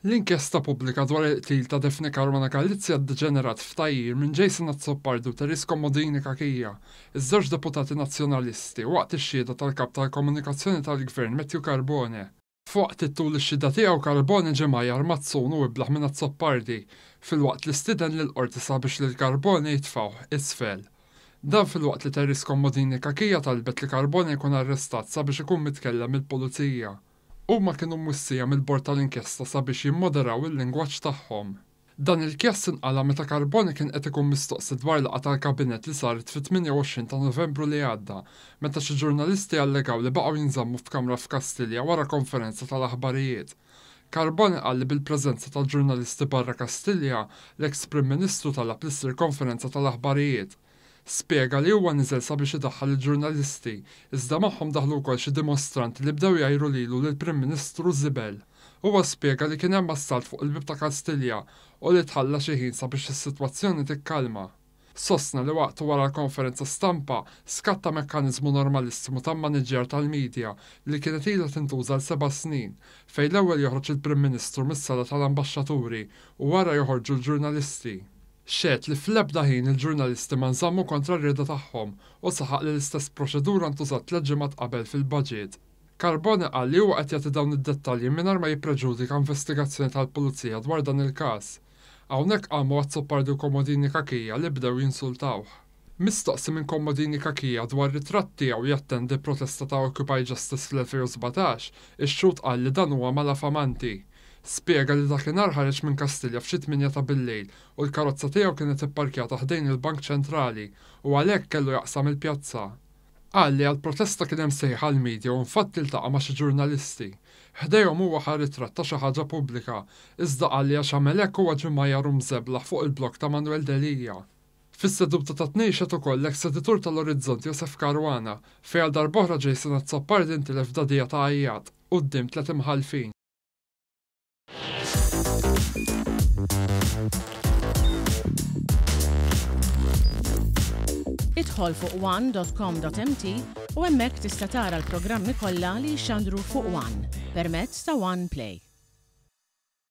L-inkjesta pubblika dwar il-qtil ta' Defne Caruana Galizia ddeġenerat f'tajjir minn Jason Azzopardi u Teresa Comodini Kakija, iż-żewġ deputati nazzjonalisti waqt ix-xhieda tal-kap tal-komunikazzjoni tal-Gvern Matthew Carbone. F'waqt it-tul ix-xhieda tiegħu Carbone ġemajjar Mazzun u iblaħ minn Azzopardi fil-waqt li stiden lill-qorti sabiex lil Carbone jitfgħu isfel. Dan fil-waqt li Teresa Comodini Kakija talbet li Carbone jkun arrestat sabiex ikun mitkellem mill-pulizija. Huma kienu mwissija mill-bord tal-inkjesta sabiex jimmoderaw il-lingwaġġ tagħhom. Dan il-kjas inqala meta Carbone kien qed ikun mistoqsi dwar laqgħa tal-kabinet li saret fit-28 ta' Novembru li għadda, meta xi ġurnalisti allegaw li baqgħu jinżammu f'kamra f'Kastilja wara konferenza tal-aħbarijiet. Carbone qal li bil-preżenza tal-ġurnalisti barra Kastilja l-eks Prim Ministru talab li ssir konferenza tal-aħbarijiet. Spjega li huwa niżel sabiex idaħħal il-ġurnalisti, iżda magħhom daħlu wkoll xi dimostranti li bdew jgħiru lilu lill-Prim Ministru żibel. Huwa spjega li kien hemm assalt fuq il-bib ta' Kastilja u li tħalla xi ħin sabiex is-sitwazzjoni tikkalma. Sostna li waqtu wara l-konferenza stampa skatta mekkaniżmu normalissimu tan-maniġġjar tal-midja li kienet ilha tintuża l-7 snin, fejn l-ewwel joħroġ il-Prim Ministru mis-sala tal-ambaxxaturi u wara joħorġu l-ġurnalisti. Xed li fl-ebda ħin il-ġurnalisti ma nżammu kontra r-rieda tagħhom u saħaq li l-istess proċedura ntużat 3 ġimgħat qabel fil-budget. Carbone qal li huwa qed jagħti dawn id-dettalji mingħajr ma jippreġudika investigazzjoni tal-pulizija dwar dan il-każ. Hawnhekk qamu Azzopardi u Comodini Kakija li bdew jinsultawh. Mistoqsi minn Comodini Kakija dwar ritratt tiegħu jattendi protesta ta' Occupy Justice fl-2017, ix-xhud qal li dan huwa malafamanti. Spjega li dakinhar ħareġ minn Kastilja f'xi 8 ta' bil-lejl u l-karozza tiegħu kienet ipparkjata ħdejn il-Bank Ċentrali u għalhekk kellu jaqsam il-pjazza. Qal li għall-protesta kien hemm sejħa l-midja u infatti iltaqa' ma' xi ġurnalisti. Ħdejhom huwa ħa ritratt ta' xi ħaġa pubblika, iżda qal li għax għamel hekk huwa ġimmajjar u mżeblaħ fuq il-blok ta' Manuel Delija. Fis-seduta ta' tnejxet ukoll l-eks-editur tal-Orizzont Josef Caruana fejn għal darb'oħra Jason Azzopardi intilef f'dadija ta' għajjad quddiem 3 imħalfin. Idħol fuq one.com.mt u hemmhekk tista' tara l-programmi kollha li jxandru fuq One permezz ta' One Play.